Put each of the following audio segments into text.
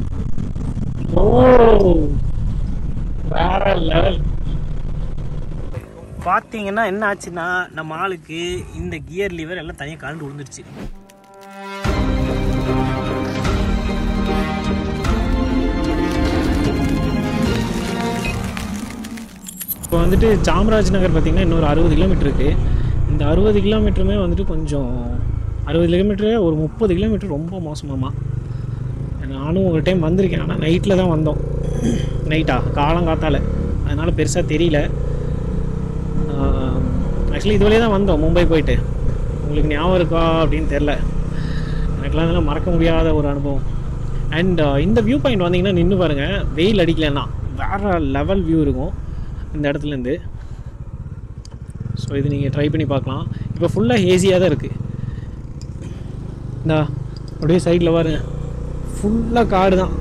ஓ வேற லெவல். பார்த்தீங்கன்னா என்ன ஆச்சுன்னா, நம்ம ஆளுக்கு இந்த கியர் லிவர் எல்லாம் தனியாக கலந்து விழுந்துருச்சு. இப்போ வந்துட்டு சாம்ராஜ் நகர் பார்த்திங்கன்னா இன்னொரு 60 கிலோமீட்டர் இருக்குது. இந்த 60 கிலோமீட்டருமே வந்துட்டு கொஞ்சம் 60 கிலோமீட்டரே ஒரு 30 கிலோமீட்டர் ரொம்ப மோசமாம்மா. நானும் ஒரு டைம் வந்திருக்கேன், ஆனால் நைட்டில் தான் வந்தோம். காலங்காத்தால், அதனால் பெருசாக தெரியல. ஆக்சுவலி இது வழியே தான் வந்தோம் மும்பை போயிட்டு. உங்களுக்கு ஞாபகம் இருக்கா அப்படின்னு தெரில, எனக்குலாம் அதெல்லாம் மறக்க முடியாத ஒரு அனுபவம். அண்ட் இந்த வியூ பாயிண்ட் வந்தீங்கன்னா நின்று பாருங்கள், வெயில் அடிக்கலைன்னா வேறு லெவல் வியூ இருக்கும் இந்த இடத்துலேருந்து. ஸோ இது நீங்கள் ட்ரை பண்ணி பார்க்கலாம். இப்போ ஃபுல்லாக ஹேஸியாக தான் இருக்குது. இந்த அப்படியே சைடில் பாருங்க, ஃபுல்லாக காடு தான்.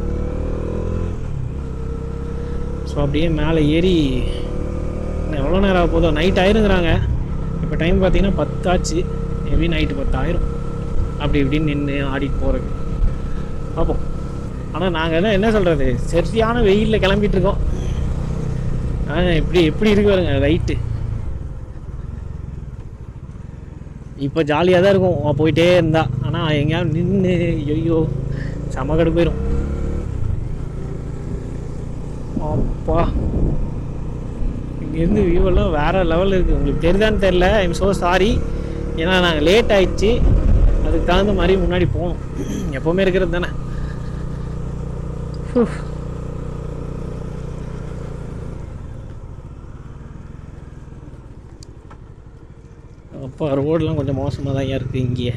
ஸோ அப்படியே மேலே ஏறி எவ்வளோ நேரம் ஆக போதும், நைட் ஆயிருங்கிறாங்க. இப்போ டைம் பார்த்தீங்கன்னா 10 ஆச்சு. மேபி நைட்டு 10 ஆயிரும். அப்படி இப்படின்னு நின்று ஆடிட்டு போகிறதுக்கு பார்ப்போம். ஆனால் நாங்கள் தான் என்ன சொல்கிறது, சரியான வெயிலில் கிளம்பிட்டுருக்கோம். எப்படி இருக்கு பாருங்க ரைட்டு. இப்போ ஜாலியாக தான் இருக்கும் போயிட்டே இருந்தா. ஆனால் எங்கேயாவது நின்று ஐயோ செம கடு போயிடும். அப்பா இங்கேருந்து வியூவெல்லாம் வேறு லெவலில் இருக்குது. உங்களுக்கு தெரியுதான்னு தெரில, ஐம் ஸோ சாரி. ஏன்னா நாங்கள் லேட் ஆகிடுச்சு, அதுக்கு தகுந்த மாதிரி முன்னாடி போகணும். எப்போவுமே இருக்கிறது தானே. அப்போ ரோடெலாம் கொஞ்சம் மோசமாக தான் இருக்குது இங்கேயே.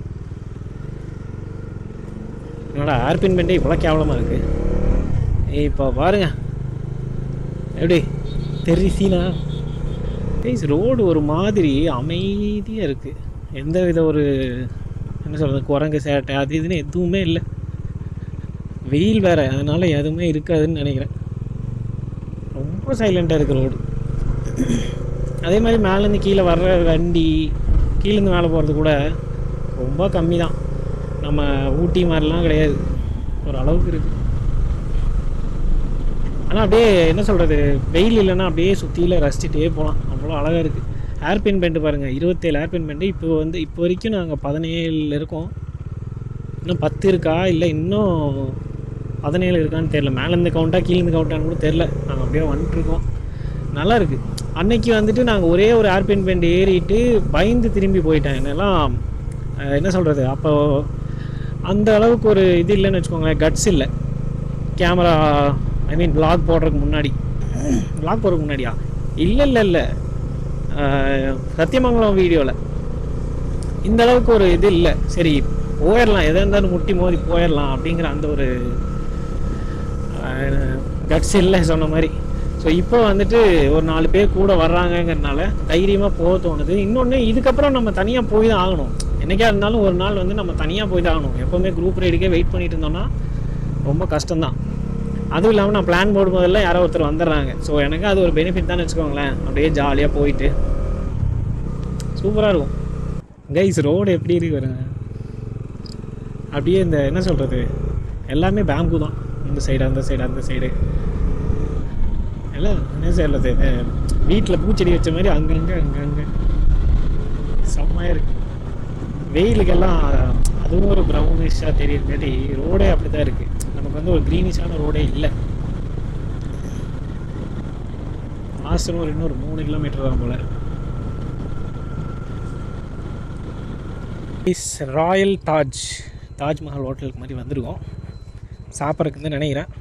என்னோட ஏர்பின் பெண்டே இவ்வளோ கேவலமாக இருக்குது. இப்போ பாருங்கள் எப்படி தெரியுதுனா, ரோடு ஒரு மாதிரி அமைதியாக இருக்குது. எந்த வித ஒரு என்ன சொல்கிறது, குரங்கு சேட்டை அது இதுன்னு எதுவுமே இல்லை. வெயில் வேறு, அதனால் எதுவுமே இருக்காதுன்னு நினைக்கிறேன். ரொம்ப சைலண்ட்டாக இருக்குது ரோடு. அதே மாதிரி மேலேருந்து கீழே வர்ற வண்டி, கீழேருந்து மேலே போகிறது கூட ரொம்ப கம்மி தான். நம்ம ஊட்டி மாதிரிலாம் கிடையாது, ஒரு அளவுக்கு இருக்குது. ஆனால் அப்படியே என்ன சொல்கிறது, வெயில் இல்லைன்னா அப்படியே சுற்றியில் ரசிச்சுட்டே போகலாம், அவ்வளோ அழகாக இருக்குது. ஏர்பின் பெண்டு பாருங்கள், 27 ஏர்பின் பெண்டு. இப்போ வரைக்கும் நாங்கள் 17 இருக்கோம். இன்னும் 10 இருக்கா இல்லை இன்னும் 17 இருக்கான்னு தெரில. மேலேருந்து கவுண்டா கீழேருந்து கவுண்டான்னு கூட தெரில. நாங்கள் அப்படியே வந்துட்டுருக்கோம். நல்லா இருக்குது. அன்னைக்கு வந்துட்டு நாங்கள் ஒரே ஒரு ஏர்பின் பெண்ட் ஏறிட்டு பயந்து திரும்பி போயிட்டேன். என்னெல்லாம் என்ன சொல்கிறது, அப்போ அந்த அளவுக்கு ஒரு இது இல்லைன்னு வச்சுக்கோங்களேன், கட்ஸ் இல்லை. கேமரா ஐ மீன் vlog போடுறதுக்கு முன்னாடியா இல்லை சத்தியமங்கலம் வீடியோவில் இந்த அளவுக்கு ஒரு இது இல்லை. சரி போயிடலாம், எதாக இருந்தாலும் முட்டி மோதி போயிடலாம் அப்படிங்கிற அந்த ஒரு கட்ஸ் இல்லை சொன்ன மாதிரி. ஸோ இப்போ வந்துட்டு ஒரு 4 பேர் கூட வர்றாங்கங்கிறதுனால தைரியமாக போக தோணுது. இன்னொன்று, இதுக்கப்புறம் நம்ம தனியாக போய் தான் ஆகணும். என்றைக்கா இருந்தாலும் ஒரு நாள் வந்து நம்ம தனியாக போய் தான் ஆகணும். எப்போவுமே குரூப் ரைடுக்கே வெயிட் பண்ணிட்டு இருந்தோம்னா ரொம்ப கஷ்டம்தான். அதுவும் இல்லாமல் நான் பிளான் போடும் போதெல்லாம் யாரோ ஒருத்தர் வந்துடுறாங்க. ஸோ எனக்கு அது ஒரு பெனிஃபிட் தான் வச்சுக்கோங்களேன். அப்படியே ஜாலியாக போயிட்டு சூப்பராக இருக்கும். கைஸ் ரோடு எப்படி இருக்கு வருங்க, அப்படியே இந்த என்ன சொல்கிறது, எல்லாமே பேம்பு தான். இந்த சைடு அந்த சைடு எல்லாம் என்ன சொல்கிறது, வீட்டில் பூச்செடி வச்ச மாதிரி அங்கங்கே செம்மையாக இருக்குது. வெயிலுக்கெல்லாம் அதுவும் ஒரு ப்ரௌனிஷாக தெரியுது. ரோடே அப்படி தான் இருக்குது. நமக்கு வந்து ஒரு க்ரீனிஷான ரோடே இல்லை. லாஸ்ட் ஒரு இன்னொரு 3 கிலோமீட்டர் தான் போல். ராயல் தாஜ்மஹால் ஹோட்டலுக்கு மாதிரி வந்திருக்கோம். சாப்பிட்றதுக்கு நினைக்கிறேன்.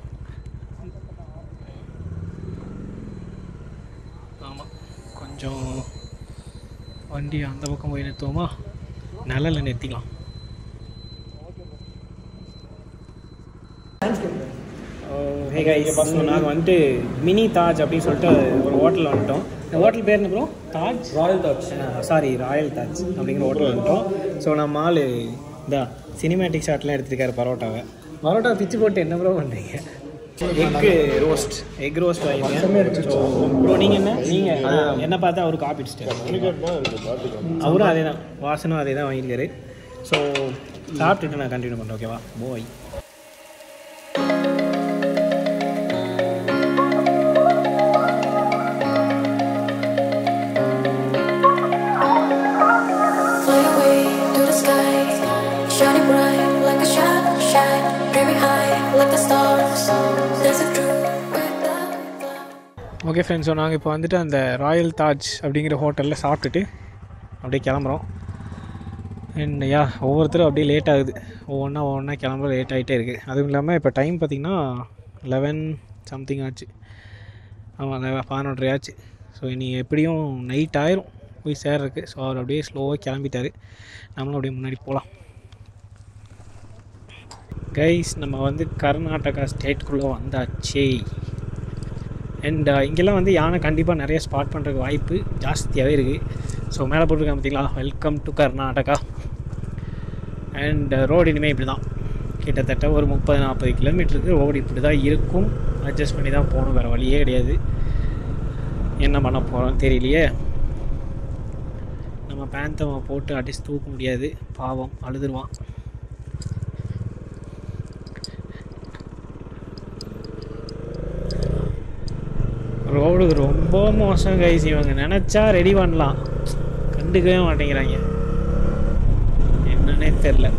ஆமாம், கொஞ்சம் வண்டி அந்த பக்கம் போய் நிறுத்துவோமா, நிழலில் நிறுத்திக்கலாம். ஹே கைஸ், நாங்கள் வந்துட்டு மினி தாஜ் அப்படின்னு சொல்லிட்டு ஒரு ஹோட்டலில் வந்துட்டோம். இந்த ஹோட்டல் பேர் என்ன ப்ரோ? ராயல் தாஜ் அப்படிங்கிற ஹோட்டலில் வந்துட்டோம். ஸோ நம்ம ஆள் இந்த சினிமேட்டிக் ஷாட்லாம் எடுத்துருக்காரு. பரோட்டா பிச்சு போட்டு என்ன ப்ரோ பண்ணுறீங்க? எக் ரோஸ்ட் வாங்கிங்க. ஸோ ப்ரோ நீங்கள் என்ன பார்த்தா அவருக்கு காப்பி அடிச்சிட்டாரு. அவரும் அதே தான், வாசனும் அதே தான் வாங்கியிருக்காரு. ஸோ சாப்பிட்டுட்டு நான் கண்டினியூ பண்ணுறேன். ஓகேவா? போய் ஓகே ஃப்ரெண்ட்ஸ், ஸோ நாங்கள் இப்போ வந்துட்டு அந்த ராயல் தாஜ் அப்படிங்கிற ஹோட்டலில் சாப்பிட்டுட்டு அப்படியே கிளம்புறோம். அண்ட் ஒவ்வொருத்தரும் அப்படியே லேட் ஆகுது, ஒவ்வொன்றா கிளம்புற லேட் ஆகிட்டே இருக்குது. அதுவும் இல்லாமல் இப்போ டைம் பார்த்திங்கன்னா 11 சம்திங் ஆச்சு. ஆமாம், 11:30 ஆச்சு. ஸோ இனி எப்படியும் நைட் ஆயிரும் போய் சேர்றதுக்கு. ஸோ அவர் அப்படியே ஸ்லோவாக கிளம்பிட்டார், நம்மளும் அப்படியே முன்னாடி போகலாம். கைஸ், நம்ம வந்து கர்நாடகா ஸ்டேட்குள்ளே வந்தாச்சு. அண்ட் இங்கெல்லாம் வந்து யானை கண்டிப்பாக நிறைய ஸ்பாட் பண்ணுறதுக்கு வாய்ப்பு ஜாஸ்தியாகவே இருக்குது. ஸோ மேலே போட்டிருக்காங்க பார்த்தீங்களா, welcome to Karnataka. And road இனிமேல் இப்படி தான், கிட்டத்தட்ட ஒரு 30-40 கிலோமீட்டருக்கு ரோடு இப்படி தான் இருக்கும். அட்ஜஸ்ட் பண்ணி தான் போகணும், வேறு வழியே கிடையாது. என்ன பண்ண போகிறோம் தெரியலையே. நம்ம பேந்தமை போட்டு அடிச்சு தூக்க முடியாது, பாவம் அழுதுருவான். ரோடு ரொம்ப மோசம் கைஸ். இவங்க நினச்சா ரெடி பண்ணலாம், கண்டுக்கவே மாட்டேங்கிறாங்க, என்னன்னே தெரில.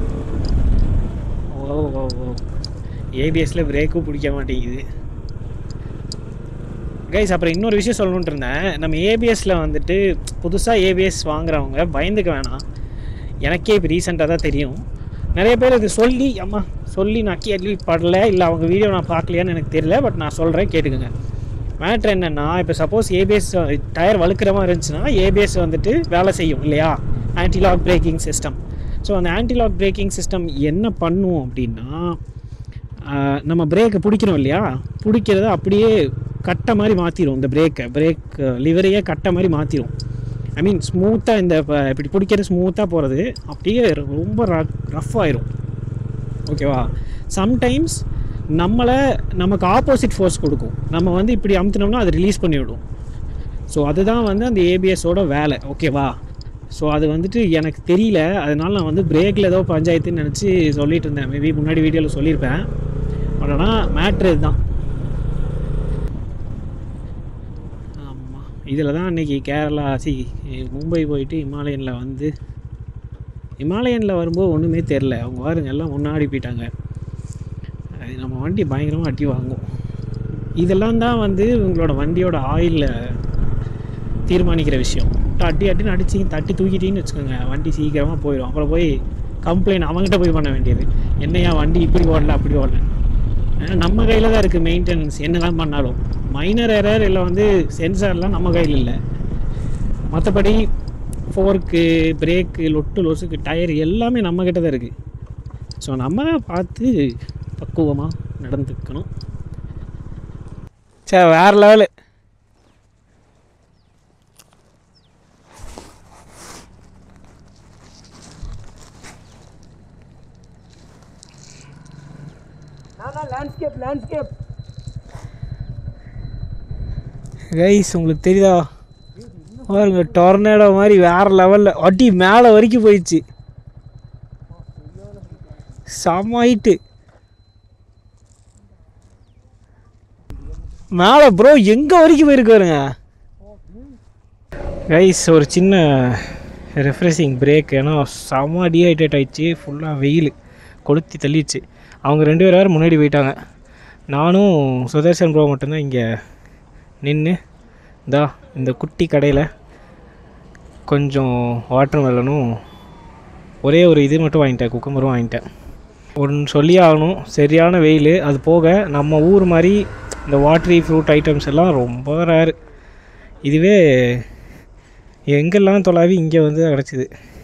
ஓ ஏபிஎஸ்ல பிரேக்கும் பிடிக்க மாட்டேங்குது கைஸ். அப்புறம் இன்னொரு விஷயம் சொல்லணுன்ட்டு இருந்தேன். நம்ம ஏபிஎஸ்சில் வந்துட்டு புதுசாக ஏபிஎஸ் வாங்குறவங்க பயந்துக்க வேணாம். எனக்கே இப்போ ரீசெண்டாக தான் தெரியும். நிறைய பேர் இது சொல்லி நான் கேள்விப்படலை, இல்லை அவங்க வீடியோ நான் பார்க்கலையான்னு எனக்கு தெரியல. பட் நான் சொல்கிறேன், கேட்டுக்கோங்க. மேட்ரு என்னென்னா, இப்போ சப்போஸ் ஏபிஎஸ் டயர் வழுக்கிற மாதிரி இருந்துச்சுன்னா ஏபிஎஸ் வந்துட்டு வேலை செய்யும் இல்லையா, ஆன்டிலாக் பிரேக்கிங் சிஸ்டம். ஸோ அந்த ஆன்டிலாக் பிரேக்கிங் சிஸ்டம் என்ன பண்ணும் அப்படின்னா, நம்ம பிரேக்கை பிடிக்கிறோம் இல்லையா, பிடிக்கிறத அப்படியே கட்டை மாதிரி மாற்றிடும். இந்த பிரேக் லிவரையே கட்டை மாதிரி மாற்றிடும். ஐ மீன் ஸ்மூத்தாக, இந்த இப்படி பிடிக்கிறது ஸ்மூத்தாக போகிறது அப்படியே ரொம்ப ரஃப் ஆயிரும். ஓகேவா. சம்டைம்ஸ் நமக்கு ஆப்போசிட் ஃபோர்ஸ் கொடுக்கும். நம்ம வந்து இப்படி அமுத்தினோம்னா அது ரிலீஸ் பண்ணிவிடும். ஸோ அதுதான் வந்து அந்த ஏபிஎஸோட வேலை. ஓகேவா. ஸோ அது வந்துட்டு எனக்கு தெரியல, அதனால நான் வந்து பிரேக்கில் ஏதோ பஞ்சாயத்துன்னு நினச்சி சொல்லிட்டு இருந்தேன். மேபி முன்னாடி வீடியோவில் சொல்லியிருப்பேன். ஆனால் மேட்ரு இதுதான். ஆமாம், இதில் தான் அன்றைக்கி மும்பை போயிட்டு இமாலயனில் வரும்போது ஒன்றுமே தெரில. அவங்க பாருங்க எல்லாம் முன்னாடி போயிட்டாங்க. நம்ம வண்டி பயங்கரமாக அடி வாங்கும். இதெல்லாம் தான் வந்து உங்களோட வண்டியோட ஆயிலில் தீர்மானிக்கிற விஷயம். அடின்னு அடிச்சு தட்டி தூக்கிட்டின்னு வச்சுக்கோங்க, வண்டி சீக்கிரமாக போயிடும். அப்புறம் போய் கம்ப்ளைண்ட் அவங்ககிட்ட போய் பண்ண வேண்டியது, என்னையா வண்டி இப்படி ஓடல அப்படி ஓடல. நம்ம கையில் தான் இருக்குது மெயின்டெனன்ஸ். என்ன தான் பண்ணாலும் மைனர் எரர் இல்லை வந்து சென்சார்லாம் நம்ம கையில் இல்லை. மற்றபடி ஃபோர்க்கு, பிரேக்கு, லொசுக்கு, டயர் எல்லாமே நம்மக்கிட்ட தான் இருக்குது. ஸோ நம்ம தான் பார்த்து பக்குவமாக நடந்துக்கணும். சரி, வேறு லெவலு. லேண்ட்ஸ்கேப் கைஸ், உங்களுக்கு தெரியுதா பாருங்க, டொர்னேடோ மாதிரி வேறு லெவலில் அடி மேலே வரைக்கும் போயிடுச்சு. செம்ம ஹைட்டு மேலே ப்ரோ, எங்கே வரைக்கும் போயிருக்கு பாருங்க கைஸ். ஒரு சின்ன ரெஃப்ரெஷிங் பிரேக், ஏன்னா செம்ம டீஹைட்ரேட் ஆகிடுச்சு. ஃபுல்லாக வெயில் கொளுத்தி தள்ளிடுச்சு. அவங்க 2 பேர் வேறு முன்னாடி போயிட்டாங்க. நானும் சுதர்ஷன் ப்ரோ மட்டும்தான் இங்கே நின்று இந்த குட்டி கடையில் கொஞ்சம் வாட்டர் மெலனும் ஒரே ஒரு இது மட்டும் வாங்கிட்டேன், குக்கும்பரும் வாங்கிட்டேன். ஒன்று சொல்லி ஆகணும், சரியான வெயில். அது போக நம்ம ஊர் மாதிரி இந்த வாட்டரி ஃப்ரூட் ஐட்டம்ஸ் எல்லாம் ரொம்ப ரேரு. இதுவே எங்கெல்லாம் தொலாவி இங்கே வந்து கிடச்சிது.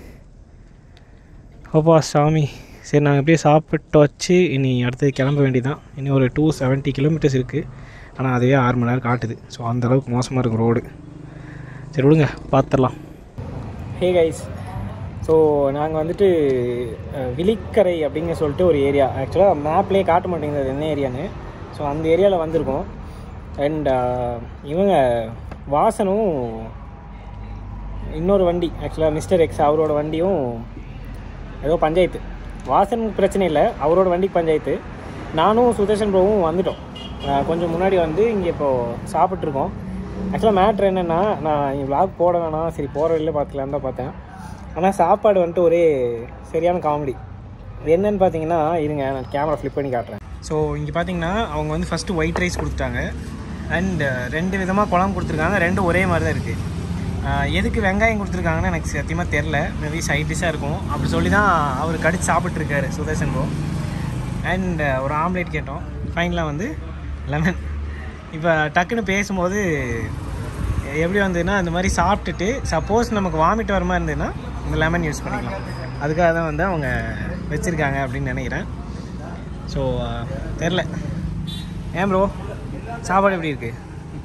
ஓப்பா சாமி. சரி, நாங்கள் எப்படியே சாப்பிட்டு வச்சு இனி அடுத்தது கிளம்ப வேண்டியதான். இனி ஒரு 270 கிலோமீட்டர்ஸ் இருக்குது. ஆனால் அதுவே 6 மணி நேரம் காட்டுது. ஸோ அந்தளவுக்கு மோசமாக இருக்கும் ரோடு. சரி விடுங்க, பார்த்துடலாம். ஹே கைஸ், ஸோ நாங்கள் வந்துட்டு விழிக்கரை அப்படிங்க சொல்லிட்டு ஒரு ஏரியா, ஆக்சுவலாக மேப்லேயே காட்ட மாட்டேங்குது என்ன ஏரியான்னு. ஸோ அந்த ஏரியாவில் வந்திருக்கோம். அண்ட் இவங்க வாசனும் இன்னொரு வண்டி, ஆக்சுவலாக மிஸ்டர் எக்ஸ் அவரோட வண்டியும் ஏதோ பஞ்சாயத்து. வாசனுக்கு பிரச்சனை இல்லை, அவரோட வண்டிக்கு பஞ்சாயத்து. நானும் சுதர்ஷன் ப்ரோவும் வந்துட்டோம். கொஞ்சம் முன்னாடி வந்து இங்கே இப்போது சாப்பிட்ருக்கோம். ஆக்சுவலாக மேட்ரு என்னென்னா, நான் இங்கே விளாக் போட வேணாம், சரி போகிற வழியில் பார்த்துக்கலான்னு தான் பார்த்தேன். ஆனால் சாப்பாடு வந்துட்டு ஒரே சரியான காமெடி. என்னென்னு பார்த்தீங்கன்னா இருங்க நான் கேமரா ஃப்ளிப் பண்ணி காட்டுறேன். ஸோ இங்கே பார்த்தீங்கன்னா அவங்க வந்து ஃபஸ்ட்டு ஒயிட் ரைஸ் கொடுத்துட்டாங்க அண்ட் 2 விதமாக குழம்பு கொடுத்துருக்காங்க. 2 ஒரே மாதிரி தான் இருக்குது. எதுக்கு வெங்காயம் கொடுத்துருக்காங்கன்னு எனக்கு சத்தியமாக தெரில. மேபி சைட் டிஷ்ஷாக இருக்கும் அப்படி சொல்லி தான் அவர் கடிச்சு சாப்பிட்ருக்காரு சுதர்சன் ப்ரோ. அண்ட் ஒரு ஆம்லேட் கேட்டோம். ஃபைனலாக வந்து லெமன். இப்போ டக்குன்னு பேசும்போது எப்படி வந்ததுன்னா இந்த மாதிரி சாப்பிட்டுட்டு சப்போஸ் நமக்கு வாமிட் வர மாதிரி இருந்ததுன்னா இந்த லெமன் யூஸ் பண்ணிக்கலாம். அதுக்காக தான் வந்து அவங்க வச்சுருக்காங்க அப்படின்னு நினைக்கிறேன். ஸோ தெரில. ஏன் ப்ரோ சாப்பாடு எப்படி இருக்குது?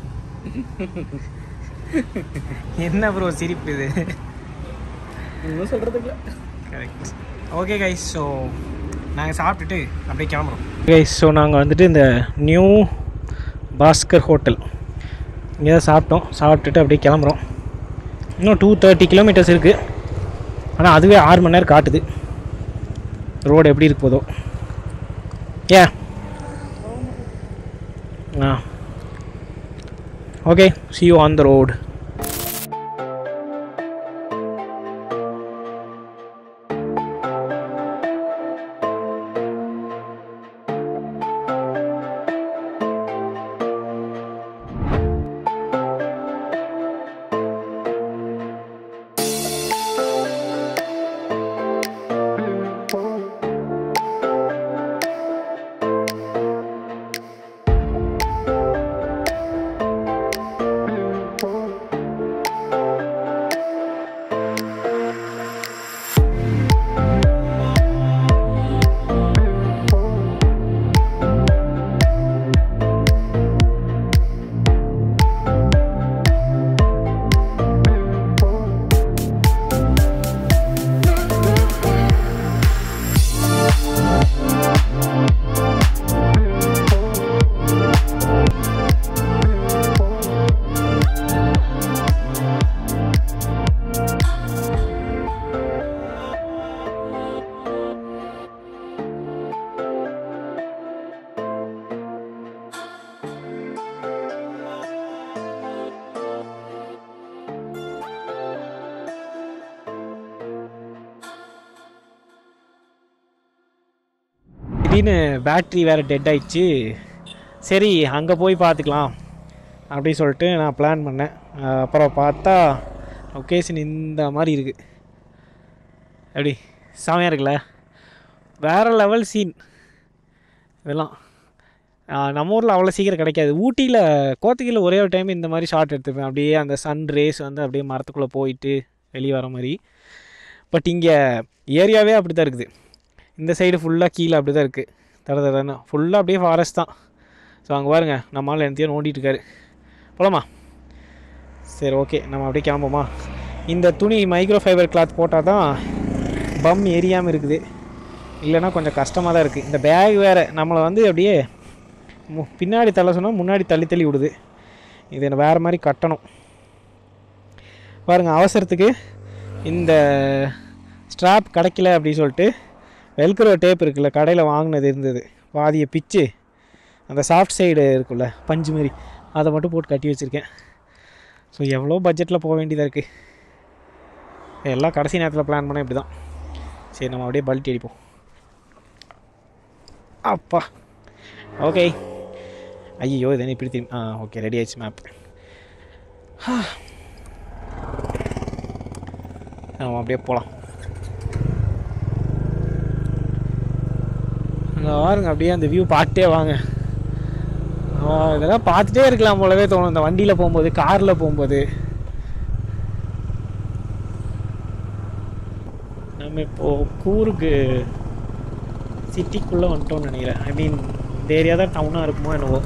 என்ன ப்ரோ சிரிப்பு இது? இன்னும் சொல்கிறதுக்குல கரெக்ட். ஓகே கைஸ், ஸோ நாங்கள் சாப்பிட்டுட்டு அப்படியே கிளம்புறோம் கைஸ். ஸோ நாங்கள் வந்துட்டு இந்த நியூ பாஸ்கர் ஹோட்டல் இங்கே தான் சாப்பிட்டுட்டு அப்படியே கிளம்புறோம். இன்னும் 230 கிலோமீட்டர்ஸ் இருக்குது. ஆனால் அதுவே 6 மணி நேரம் காட்டுது. ரோடு எப்படி இருக்கு போதோ. ஏன் okay, see you on the road. திடீர்னு பேட்ரி வேறு டெட் ஆகிடுச்சு. சரி அங்கே போய் பார்த்துக்கலாம் அப்படி சொல்லிட்டு நான் பிளான் பண்ணேன். அப்புறம் பார்த்தா லொக்கேஷன் இந்த மாதிரி இருக்குது. எப்படி செமையாக இருக்குல்ல? வேறு லெவல் சீன் இதெல்லாம். நம்ம ஊரில் அவ்வளோ சீக்கிரம் கிடைக்காது. ஊட்டியில் கோத்தகிரியில் ஒரே ஒரு டைம் இந்த மாதிரி ஷாட் எடுத்துப்பேன். அப்படியே அந்த சன் ரேஸ் வந்து அப்படியே மரத்துக்குள்ளே போயிட்டு வெளியே வர மாதிரி. பட் இங்கே ஏரியாவே அப்படி தான் இருக்குது. இந்த சைடு ஃபுல்லாக கீழே அப்படி தான் இருக்குது. தடன்னு ஃபுல்லாக அப்படியே ஃபாரஸ்ட் தான். ஸோ அங்கே பாருங்கள் நம்மளால் என்னத்தையும் நோண்டிகிட்டு இருக்காரு. போலாமா? சரி ஓகே, நம்ம அப்படியே கிளம்புமா. இந்த துணி மைக்ரோ ஃபைபர் கிளாத் போட்டால் தான் பம் எரியாமல் இருக்குது. இல்லைன்னா கொஞ்சம் கஷ்டமாக தான் இருக்குது. இந்த பேக் வேறு நம்மளை வந்து அப்படியே பின்னாடி தள்ள சொன்னால் முன்னாடி தள்ளி விடுது. இதை வேறு மாதிரி கட்டணும் பாருங்கள். அவசரத்துக்கு இந்த ஸ்ட்ராப் கிடைக்கல அப்படின்னு சொல்லிட்டு வெல்க்ரோ டேப் இருக்குல்ல, கடையில் வாங்கினது இருந்தது, பாதியை பிச்சு அந்த சாஃப்ட் சைடு இருக்குல்ல பஞ்சு மாதிரி, அதை மட்டும் போட்டு கட்டி வச்சுருக்கேன். ஸோ எவ்வளோ பட்ஜெட்டில் போக வேண்டியதாக இருக்குது. எல்லாம் கடைசி நேரத்தில் பிளான் பண்ணால் இப்படி தான். சரி நம்ம அப்படியே பல்ட்டி அடிப்போம். அப்பா ஓகே. ஐயோ இதே இப்படி திரும்பி ஓகே ரெடி ஆயிடுச்சு மேப். நம்ம அப்படியே போகலாம். பாருங்க அப்படியே அந்த வியூ பார்த்துட்டே வாங்க. இதெல்லாம் பார்த்துட்டே இருக்கலாம் போலவே தோணும் இந்த வண்டியில் போகும்போது, காரில் போகும்போது. நம்ம இப்போது கூர்க்கு சிட்டிக்குள்ளே வந்துட்டோம்னு நினைக்கிறேன். ஐ மீன் இந்த ஏரியா தான் டவுனாக இருக்குமோ என்னவோ.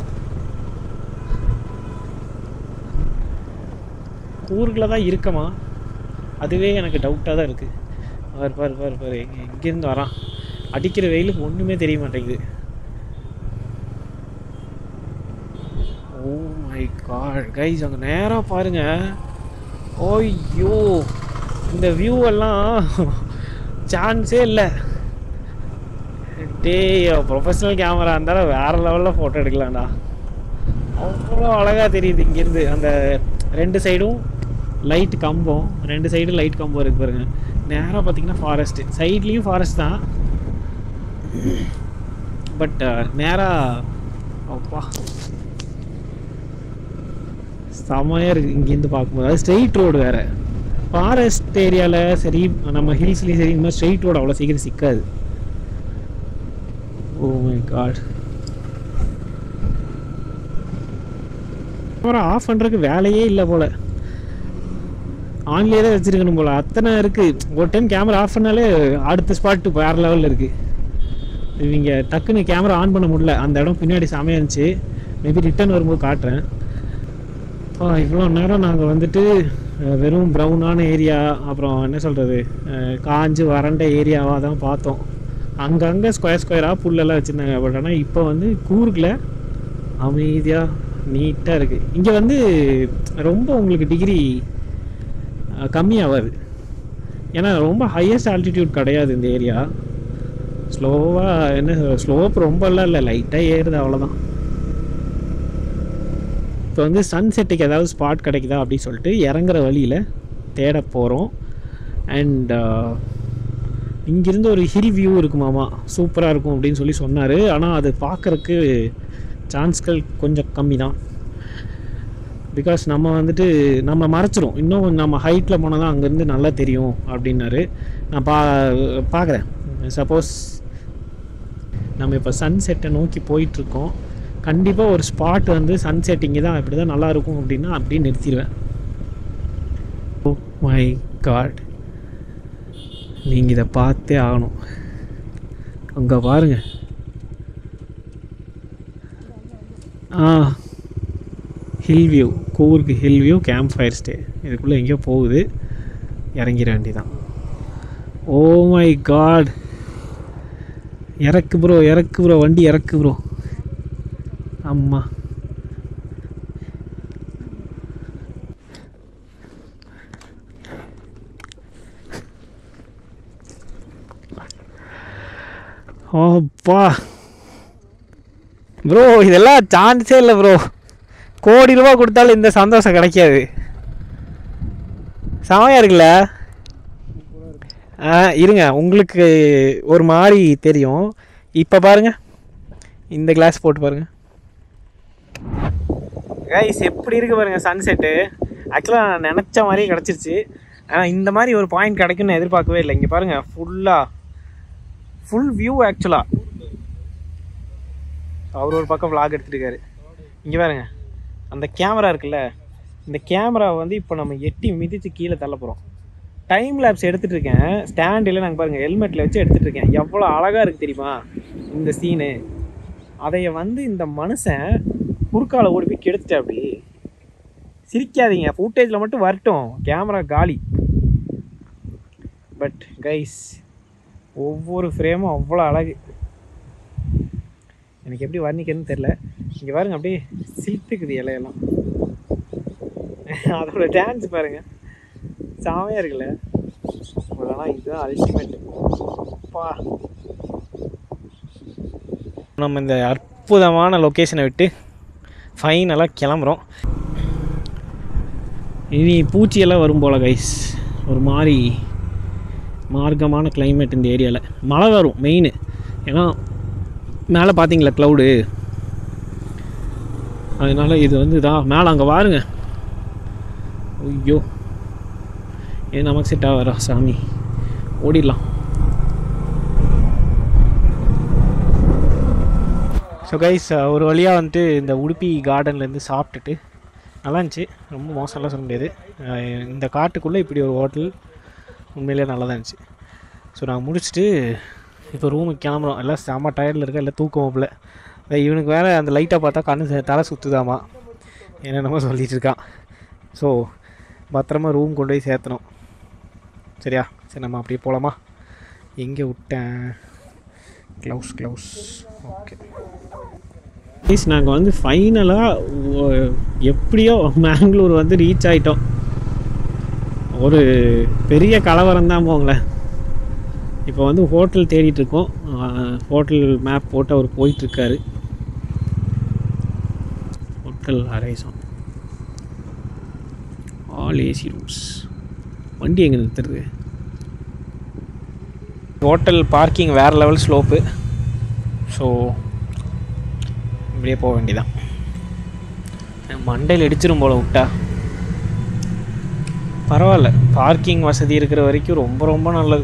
கூர்கில் தான் இருக்கமா, அதுவே எனக்கு டவுட்டாக தான் இருக்குது. பாரு எங்கேருந்து வரான். அடிக்கிற வெயிலுக்கு ஒன்றுமே தெரிய மாட்டேங்குது. ஓ மை காட் கைஸ், அங்கே நேராக பாருங்கள். ஓய்யோ இந்த வியூவெல்லாம் சான்ஸே இல்லை. டே ப்ரொஃபஷ்னல் கேமரா இருந்தாலும் வேறு லெவலில் ஃபோட்டோ எடுக்கலாம்டா. அவ்வளோ அழகாக தெரியுது இங்கேருந்து. அந்த 2 சைடும் லைட் கம்பம், 2 சைடும் லைட் கம்பம் இருக்குது பாருங்கள். நேராக பார்த்தீங்கன்னா ஃபாரஸ்ட்டு, சைட்லேயும் ஃபாரஸ்ட் தான், பட் நேராக அப்பா செமையாக இருக்குது இங்கேருந்து பார்க்கும்போது. அது ஸ்ட்ரெயிட் ரோடு வேறு. ஃபாரஸ்ட் ஏரியாவில் சரி, நம்ம ஹில்ஸ்லேயும் சரி, இந்த மாதிரி ஸ்ட்ரெயிட் ரோடு அவ்வளோ சீக்கிரம் சிக்காது. Oh my god. Camera off பண்ணுறதுக்கு வேலையே இல்லை போல், ஆன்லேயே தான் வச்சுருக்கணும் போல், அத்தனை இருக்குது. ஒரு டைம் கேமரா ஆஃப் பண்ணாலே அடுத்த ஸ்பாட்டு வேறு லெவலில் இருக்குது. இவங்க டக்குன்னு கேமரா ஆன் பண்ண முடியல. அந்த இடம் பின்னாடி செமையாக இருந்துச்சு. மேபி ரிட்டர்ன் வரும்போது காட்டுறேன். இவ்வளோ நேரம் நாங்கள் வந்துட்டு வெறும் ப்ரௌனான ஏரியா, அப்புறம் என்ன சொல்கிறது, காஞ்சு வறண்ட ஏரியாவாக தான் பார்த்தோம். அங்கங்கே ஸ்கொயராக புல்லெல்லாம் வச்சுருந்தாங்க. பட் ஆனால் இப்போ வந்து கூர்கில் அமைதியாக நீட்டாக இருக்குது. இங்கே வந்து ரொம்ப உங்களுக்கு டிகிரி கம்மியாகாது, ஏன்னா ரொம்ப ஹையஸ்ட் ஆல்டிடியூட் கிடையாது இந்த ஏரியா. ஸ்லோவாக என்ன ஸ்லோப் ரொம்பலாம் இல்லை, லைட்டாக ஏறுது, அவ்வளோதான். இப்போ வந்து சன்செட்டுக்கு ஏதாவது ஸ்பாட் கிடைக்குதா அப்படின்னு சொல்லிட்டு இறங்குற வழியில் தேட போகிறோம். அண்ட் இங்கேருந்து ஒரு ஹில் வியூ இருக்குமாமா, சூப்பராக இருக்கும் அப்படின்னு சொல்லி சொன்னார். ஆனால் அது பார்க்குறக்கு சான்ஸ்கள் கொஞ்சம் கம்மி தான். பிகாஸ் நம்ம வந்துட்டு நம்ம மறைச்சிரும், இன்னும் நம்ம ஹைட்டில் போனால் தான் அங்கேருந்து நல்லா தெரியும் அப்படின்னாரு. நான் பார்க்குறேன். சப்போஸ் நம்ம இப்போ சன்செட்டை நோக்கி போயிட்டுருக்கோம், கண்டிப்பாக ஒரு ஸ்பாட் வந்து சன்செட் இங்கே தான் இப்படி தான் நல்லாயிருக்கும் அப்படின்னா அப்படியே நிறுத்திடுவேன். ஓ மை காட், நீங்கள் இதை பார்த்தே ஆகணும். அங்கே பாருங்கள். Hill view, Coorg hill view camp fire stay. இதுக்குள்ளே எங்கேயோ போகுது, இறங்கிட வேண்டியதான். ஓ மை காட், இறக்கு ப்ரோ, இறக்கு ப்ரோ, வண்டி இறக்கு ப்ரோ. அம்மா, ஓப்பா ப்ரோ, இதெல்லாம் சான்ஸே இல்லை ப்ரோ. கோடி ரூபா கொடுத்தாலும் இந்த சந்தோஷம் கிடைக்காது. செமையாக இருக்குல்ல? இருங்க, உங்களுக்கு ஒரு மாதிரி தெரியும். இப்போ பாருங்கள், இந்த கிளாஸ் போட்டு பாருங்கள் கைஸ், எப்படி இருக்குது பாருங்கள் சன்செட்டு. ஆக்சுவலாக நான் நினச்ச மாதிரியே கிடச்சிருச்சு. ஆனால் இந்த மாதிரி ஒரு பாயிண்ட் கிடைக்குன்னு எதிர்பார்க்கவே இல்லை. இங்கே பாருங்கள், ஃபுல் வியூ. ஆக்சுவலாக அவர் ஒரு பக்கம் vlog எடுத்துகிட்டு இருக்காரு. இங்கே பாருங்க, அந்த கேமரா இருக்குல்ல, இந்த கேமராவை வந்து இப்போ நம்ம எட்டி மிதித்து கீழே தள்ள போகிறோம். டைம் லேப்ஸ் எடுத்துகிட்டு இருக்கேன். ஸ்டாண்டில் நாங்கள் பாருங்கள் ஹெல்மெட்டில் வச்சு எடுத்துகிட்டு இருக்கேன். எவ்வளோ அழகாக இருக்குது தெரியுமா இந்த சீனு. அதைய வந்து இந்த மனுஷன் குறுக்கால ஓடி போய் கெடுத்துட்டா. அப்படி சிரிக்காதீங்க, ஃபுட்டேஜில் மட்டும் வரட்டும், கேமரா காலி. பட் கைஸ், ஒவ்வொரு ஃப்ரேமும் அவ்வளோ அழகு. எனக்கு எப்படி வர்ணிக்கிறதுன்னு தெரில. இங்கே பாருங்க, அப்படியே சிலுத்துக்குது இலையெல்லாம். அதோட டான்ஸ் பாருங்கள், செமையாக இருக்குல்ல. ஆனால் இதுதான் அல்டிமேட். பா, நம்ம இந்த அற்புதமான லொக்கேஷனை விட்டு ஃபைனலாக கிளம்புறோம். இனி பூச்சியெல்லாம் வரும் போல் கைஸ். ஒரு மாதிரி மார்க்கமான கிளைமேட் இந்த ஏரியாவில். மழை வரும் மெயின், ஏன்னா மேலே பார்த்தீங்களா க்ளவுடு, அதனால் இது வந்து இதான் மேலே அங்கே பாருங்க. ஐயோ, ஏன் நமக்கு செட் ஆகிறா சாமி, ஓடிடலாம். ஸோ கைஸ், ஒரு வழியாக வந்துட்டு இந்த உடுப்பி கார்டன்லேருந்து சாப்பிட்டுட்டு நல்லா இருந்துச்சு. ரொம்ப மோசம்லாம் சொல்ல முடியாது. இந்த காட்டுக்குள்ளே இப்படி ஒரு ஹோட்டல் உண்மையிலே நல்லா தான் இருந்துச்சு. ஸோ நாங்கள் முடிச்சுட்டு இப்போ ரூமுக்கு கிளம்புறோம். எல்லாம் செம்ம டயர்டில் இருக்க, எல்லாம் தூக்கம் போல. இவனுக்கு வேறு அந்த லைட்டாக பார்த்தா கண்ணு தலை சுற்றுதாமா, என்னென்னமோ சொல்லிகிட்டு இருக்கான். ஸோ பத்திரமா ரூம் கொண்டு போய் சேர்த்தணும். சரியா? சரி, நம்ம அப்படியே போகலாமா? எங்கே விட்டேன்? க்ளவுஸ். ஓகே ப்ளீஸ், நாங்கள் வந்து ஃபைனலாக எப்படியோ மேங்களூர் வந்து ரீச் ஆகிட்டோம். ஒரு பெரிய கலவரம் தான் போங்களேன். இப்போ வந்து ஹோட்டல் தேடிட்டுருக்கோம். ஹோட்டல் மேப் போட்டு அவர் போயிட்டுருக்காரு. ஹோட்டல் அரைசோம், ஆல் ஏசி ரூம்ஸ். வண்டி எங்கே நிறுத்துறது? ஹோட்டல் பார்க்கிங் வேறு லெவல் ஸ்லோப்பு. ஸோ இப்படியே போக வேண்டியதான். மண்டையில் இடிச்சிரும் போல் விட்டா. பரவாயில்ல, பார்க்கிங் வசதி இருக்கிற வரைக்கும் ரொம்ப ரொம்ப நல்லது.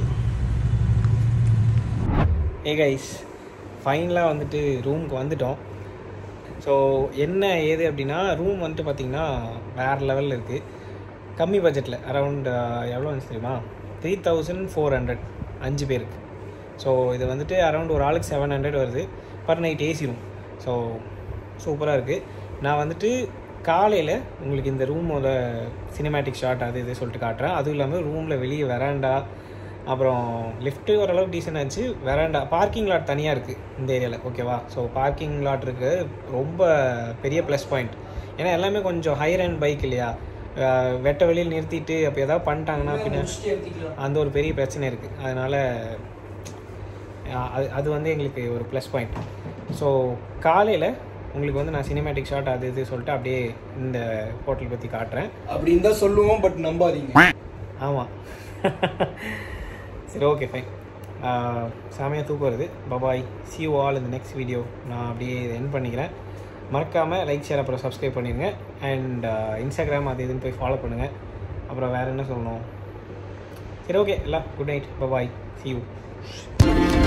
கைஸ், ஃபைனலாக வந்துட்டு ரூமுக்கு வந்துட்டோம். ஸோ என்ன ஏது அப்படின்னா, ரூம் வந்துட்டு பார்த்திங்கன்னா வேறு லெவலில் இருக்குது. கம்மி பட்ஜெட்டில் அரௌண்ட் எவ்வளோ வந்துச்சு தெரியுமா? 3400 5 பேருக்கு. ஸோ இது வந்துட்டு அரௌண்ட் ஒரு ஆளுக்கு 700 வருது per night AC room. So சூப்பராக இருக்குது. நான் வந்துட்டு காலையில் உங்களுக்கு இந்த ரூமோட சினிமேட்டிக் ஷாட் அது இது சொல்லிட்டு காட்டுறேன். அதுவும் இல்லாமல் ரூமில் வெளியே வெராண்டா, அப்புறம் லிஃப்ட்டு ஓரளவுக்கு டீசென்ட் ஆச்சு. வெராண்டா, பார்க்கிங் லாட் தனியாக இருக்குது இந்த ஏரியாவில், ஓகேவா? ஸோ பார்க்கிங் லாட் இருக்குது, ரொம்ப பெரிய ப்ளஸ் பாயிண்ட். ஏன்னா எல்லாமே கொஞ்சம் ஹையர் அண்ட் பைக் இல்லையா, வெட்ட வெளியில் நிறுத்திட்டு அப்போ ஏதாவது பண்ணிட்டாங்கன்னா அப்படின்னா அந்த ஒரு பெரிய பிரச்சனை இருக்குது. அதனால் அது வந்து எங்களுக்கு ஒரு ப்ளஸ் பாயிண்ட். ஸோ காலையில் உங்களுக்கு வந்து நான் சினிமேட்டிக் ஷாட் அது இது சொல்லிட்டு அப்படியே இந்த ஹோட்டல் பற்றி காட்டுறேன். அப்படின்னு தான் சொல்லுவோம், பட் நம்பாதீங்க. ஆமாம். சரி, ஓகே, ஃபைன். செமையாக தூக்கம் வருது. Bye bye, see you all in the next video. நான் அப்படியே என் பண்ணிக்கிறேன். மறக்காமல் லைக், ஷேர், அப்புறம் சப்ஸ்கிரைப் பண்ணிடுங்க. அண்ட் இன்ஸ்டாகிராம் அது இதுன்னு போய் ஃபாலோ பண்ணுங்கள். அப்புறம் வேறு என்ன சொல்லணும்? சரி, ஓகே, எல்லாம் good night, bye bye, see you.